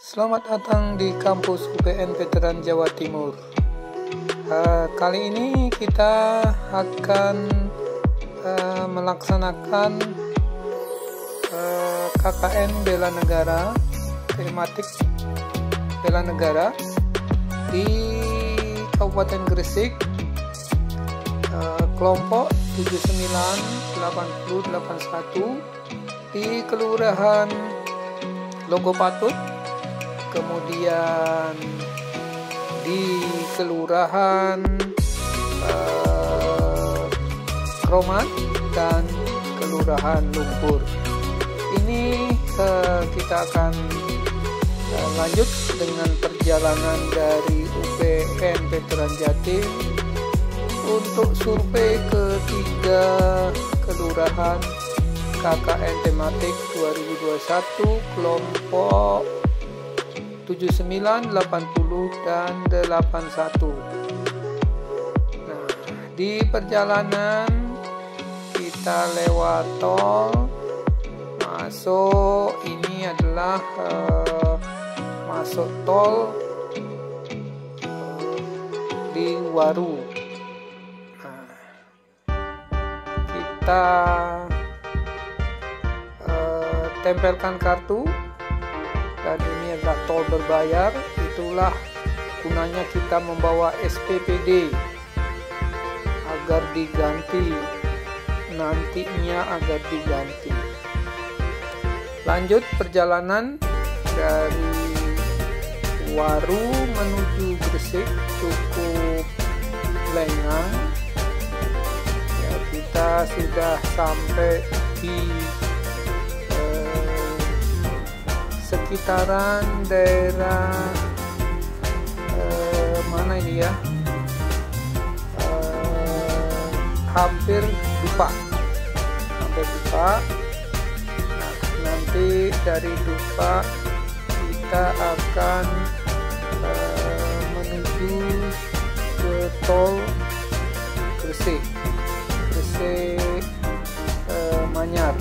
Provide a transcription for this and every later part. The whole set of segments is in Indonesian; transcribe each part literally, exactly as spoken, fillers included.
Selamat datang di kampus U P N Veteran Jawa Timur. Uh, kali ini kita akan uh, melaksanakan uh, K K N Bela Negara, tematik Bela Negara di Kabupaten Gresik, uh, kelompok tujuh sembilan delapan nol delapan satu di Kelurahan Logopatut, kemudian di Kelurahan uh, Kromat dan Kelurahan Lumpur. Ini uh, kita akan uh, lanjut dengan perjalanan dari U P N Veteran Jatim untuk survei ke tiga kelurahan K K N tematik dua ribu dua puluh satu kelompok tujuh sembilan, delapan nol dan delapan satu. Nah, di perjalanan kita lewat tol masuk, ini adalah uh, masuk tol uh, di Waru. Nah, kita uh, tempelkan kartu. Dan ini adalah tol berbayar. Itulah gunanya kita membawa S P P D agar diganti, nantinya agar diganti. Lanjut perjalanan dari Waru menuju Gresik cukup lengang ya, kita sudah sampai di sekitaran daerah eh, mana ini ya, eh, hampir Dupa, hampir Dupa. Nah, nanti dari Dupa kita akan eh, menuju ke tol Gresik, Gresik eh, Manyar.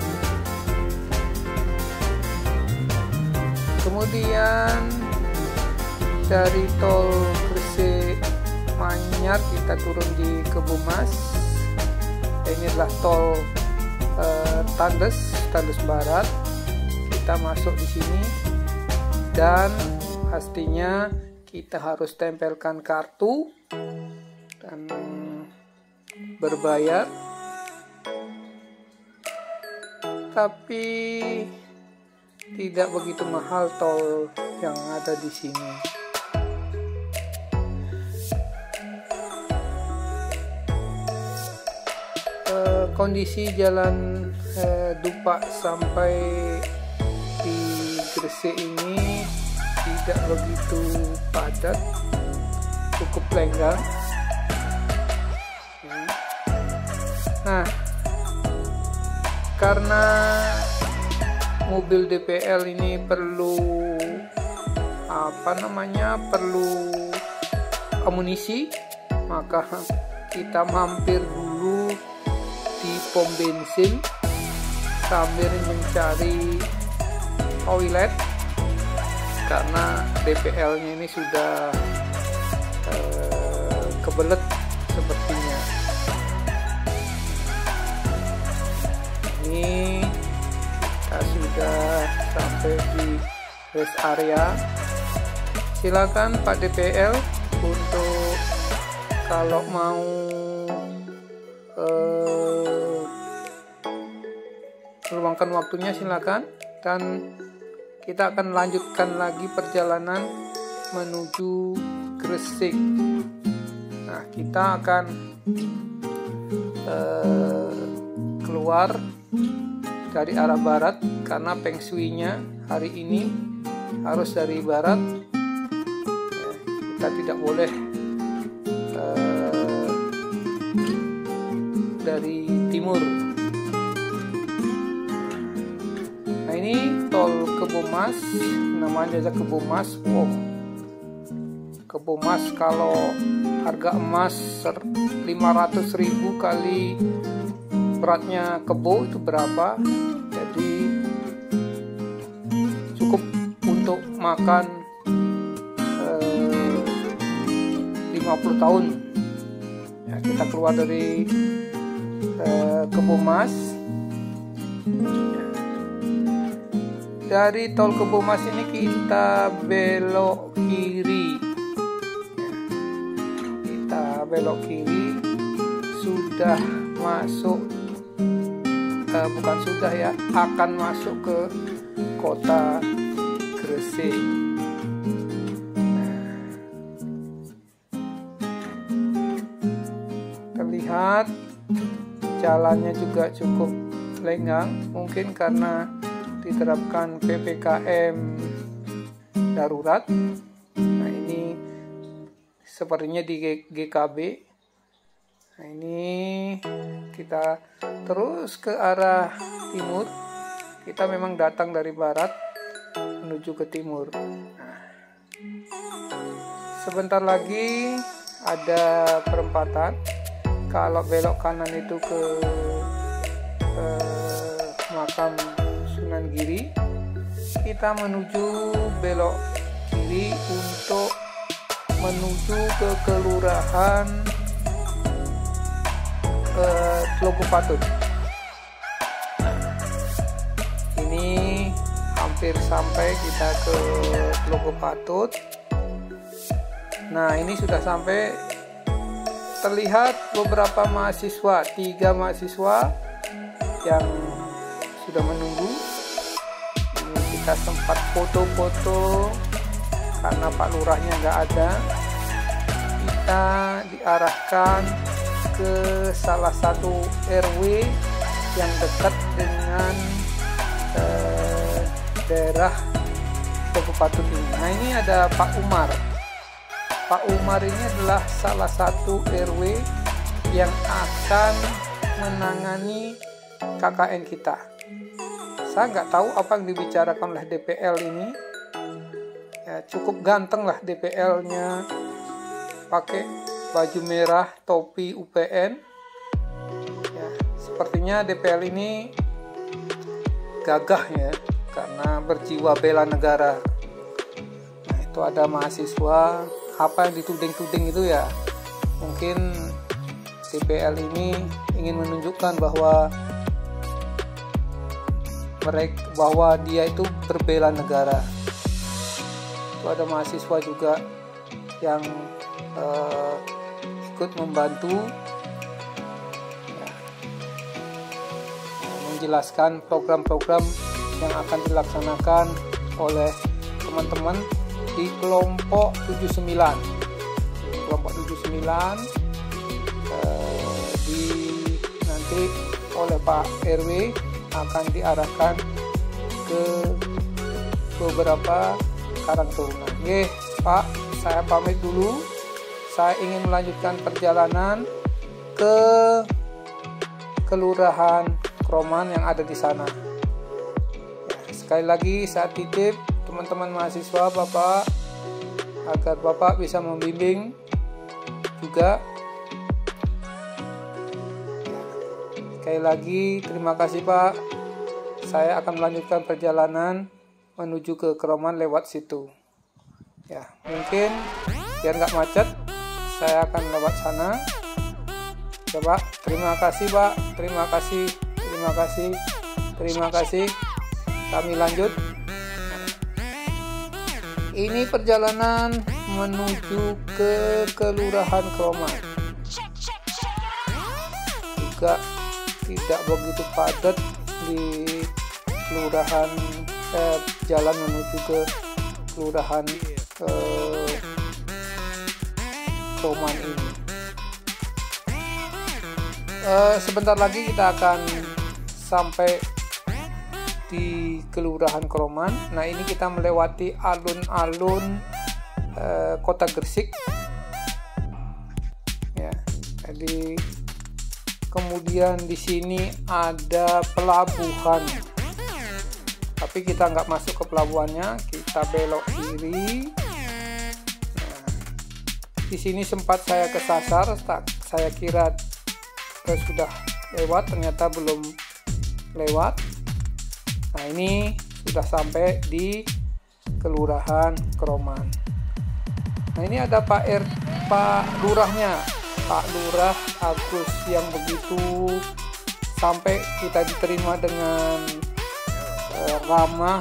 Kemudian dari tol Gresik Manyar kita turun di Kebumas. Ini adalah tol eh, Tandes, Tandes Barat. Kita masuk di sini dan pastinya kita harus tempelkan kartu dan berbayar. Tapi tidak begitu mahal tol yang ada di sini. E, kondisi jalan e, Dupa sampai di Gresik ini tidak begitu padat, cukup lenggang. Nah, karena mobil D P L ini perlu apa namanya perlu amunisi, maka kita mampir dulu di pom bensin sambil mencari toilet karena D P L-nya ini sudah eh, kebelet sepertinya. Ini kita sudah sampai di rest area. Silakan Pak D P L untuk kalau mau eh, meluangkan waktunya, silakan. Dan kita akan lanjutkan lagi perjalanan menuju Gresik. Nah, kita akan eh, keluar dari arah barat karena Feng Shui-nya hari ini harus dari barat ya, kita tidak boleh uh, dari timur. Nah, ini tol Kebumas, namanya aja Kebumas. Wow, Kebumas kalau harga emas lima ratus ribu kali beratnya kebo itu berapa? Jadi cukup untuk makan eh, lima puluh tahun. Ya, kita keluar dari eh, Kebomas. Dari tol Kebomas ini kita belok kiri. Kita belok kiri, sudah masuk, eh, bukan sudah ya, akan masuk ke kota Gresik. Nah, terlihat jalannya juga cukup lenggang, mungkin karena diterapkan P P K M darurat. Nah, ini sepertinya di G K B. Nah, ini kita terus ke arah timur. Kita memang datang dari barat menuju ke timur. Nah, sebentar lagi ada perempatan. Kalau belok kanan itu ke eh, makam Sunan Giri, kita menuju belok kiri untuk menuju ke kelurahan eh, Tlogo Patut. Ini hampir sampai kita ke Tlogo Patut. Nah, ini sudah sampai. Terlihat beberapa mahasiswa, tiga mahasiswa yang sudah menunggu. Ini kita sempat foto-foto karena Pak Lurahnya nggak ada. Kita diarahkan ke salah satu R W yang dekat dengan eh, daerah Tlogo Patut ini. Nah, ini ada Pak Umar. Pak Umar ini adalah salah satu R W yang akan menangani K K N kita. Saya nggak tahu apa yang dibicarakan oleh D P L ini. Ya, cukup ganteng lah D P L-nya, pakai baju merah, topi U P N. Ya, sepertinya D P L ini gagah ya, karena berjiwa bela negara. Nah, itu ada mahasiswa. Apa yang dituding-tuding itu ya, mungkin D P L ini ingin menunjukkan bahwa mereka bahwa dia itu berbela negara. Itu ada mahasiswa juga yang uh, ikut membantu ya, menjelaskan program-program yang akan dilaksanakan oleh teman-teman di kelompok tujuh puluh sembilan. Kelompok tujuh puluh sembilan eh, di nanti oleh Pak R W akan diarahkan ke beberapa karang turunan. Oke, Pak, saya pamit dulu. Saya ingin melanjutkan perjalanan ke Kelurahan Kroman yang ada di sana. Ya, sekali lagi saya titip teman-teman mahasiswa Bapak, agar Bapak bisa membimbing juga. Sekali lagi terima kasih Pak. Saya akan melanjutkan perjalanan menuju ke Kroman lewat situ. Ya, mungkin biar nggak macet, saya akan lewat sana. Ya Pak, terima kasih Pak, terima kasih, terima kasih, terima kasih. Kami lanjut. Ini perjalanan menuju ke Kelurahan Kroman. Juga tidak begitu padat di kelurahan eh, jalan menuju ke Kelurahan eh, Kroman ini. Eh, sebentar lagi kita akan sampai di Kelurahan Kroman. Nah, ini kita melewati alun-alun e, kota Gresik ya. Jadi kemudian di sini ada pelabuhan, tapi kita nggak masuk ke pelabuhannya, kita belok kiri. Nah, di sini sempat saya kesasar, saya kira sudah lewat, ternyata belum lewat. Nah, ini sudah sampai di Kelurahan Kroman. Nah, ini ada Pak R, Pak Lurahnya, Pak Lurah Agus, yang begitu sampai kita diterima dengan eh, ramah,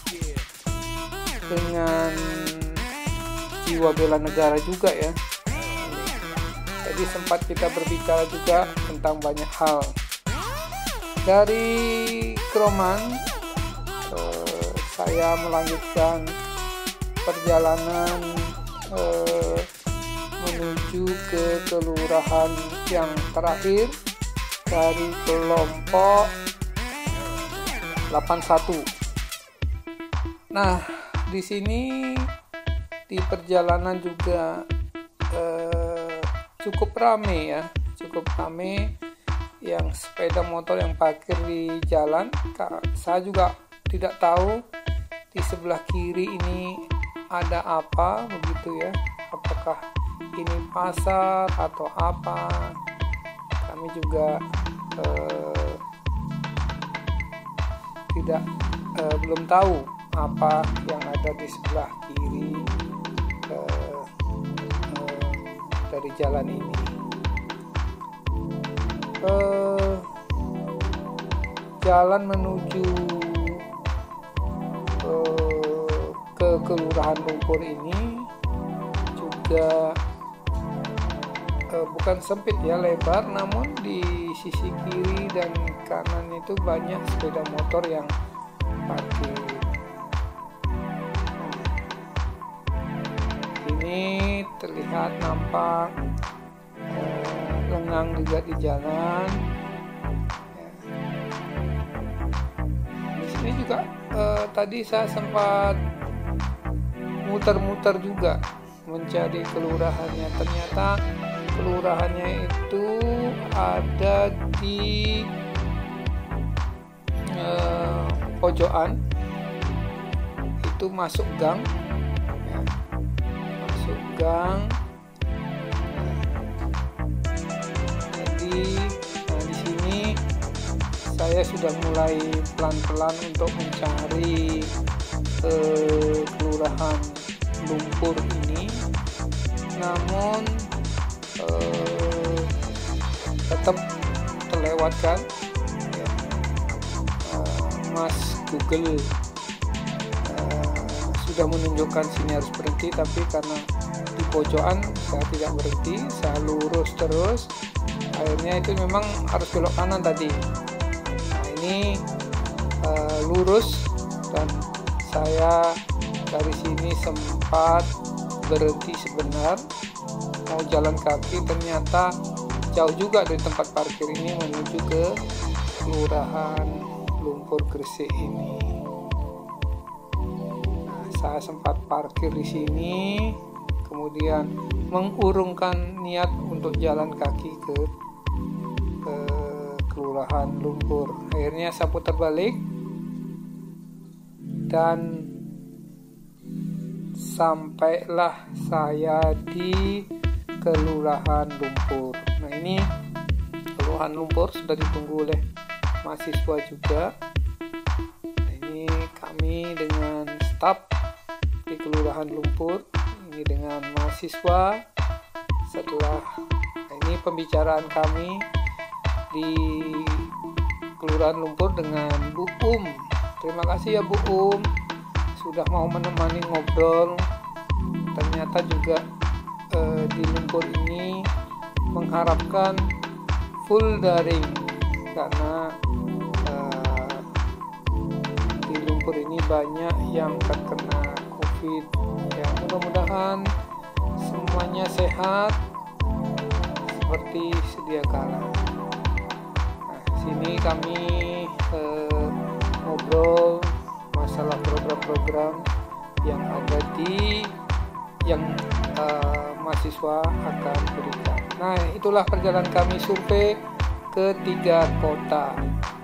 dengan jiwa bela negara juga ya. Jadi sempat kita berbicara juga tentang banyak hal. Dari Kroman eh, saya melanjutkan perjalanan eh, menuju ke kelurahan yang terakhir dari kelompok delapan satu. Nah, di sini di perjalanan juga eh, cukup rame ya, cukup rame yang sepeda motor yang parkir di jalan. Saya juga tidak tahu di sebelah kiri ini ada apa begitu ya, apakah ini pasar atau apa, kami juga eh, tidak eh, belum tahu apa yang ada di sebelah kiri eh, eh, dari jalan ini. Eh, jalan menuju eh, ke Kelurahan Lumpur ini juga eh, bukan sempit ya, lebar, namun di sisi kiri dan kanan itu banyak sepeda motor yang parkir. Ini terlihat nampak eh, lengang juga di jalan. Ya. Di sini juga eh, tadi saya sempat muter-muter juga mencari kelurahannya. Ternyata kelurahannya itu ada di eh, pojokan. Itu masuk gang. Ya. Masuk gang. Nah, di sini saya sudah mulai pelan-pelan untuk mencari eh, kelurahan Lumpur ini, namun eh, tetap terlewatkan ya. eh, Mas Google eh, sudah menunjukkan sini harus berhenti, tapi karena di pojokan saya tidak berhenti, saya lurus terus. Akhirnya itu memang harus belok kanan tadi. Nah, ini uh, lurus, dan saya dari sini sempat berhenti sebentar mau jalan kaki. Ternyata jauh juga dari tempat parkir ini menuju ke Kelurahan Lumpur Gresik ini. Nah, saya sempat parkir di sini, kemudian mengurungkan niat untuk jalan kaki ke ke Kelurahan Lumpur. Akhirnya saya putar balik dan sampailah saya di Kelurahan Lumpur. Nah, ini Kelurahan Lumpur sudah ditunggu oleh mahasiswa juga. Nah, ini kami dengan staf di Kelurahan Lumpur, ini dengan mahasiswa. Setelah nah ini pembicaraan kami di Kelurahan Lumpur dengan Bu Um. Terima kasih ya Bu Um sudah mau menemani ngobrol. Ternyata juga eh, di Lumpur ini mengharapkan full daring karena eh, di Lumpur ini banyak yang terkena COVID. Ya, mudah-mudahan semuanya sehat seperti sedia kala. Nah, sini kami eh, ngobrol masalah program-program yang ada di yang eh, mahasiswa akan berikan. Nah, itulah perjalanan kami survei ke tiga kota.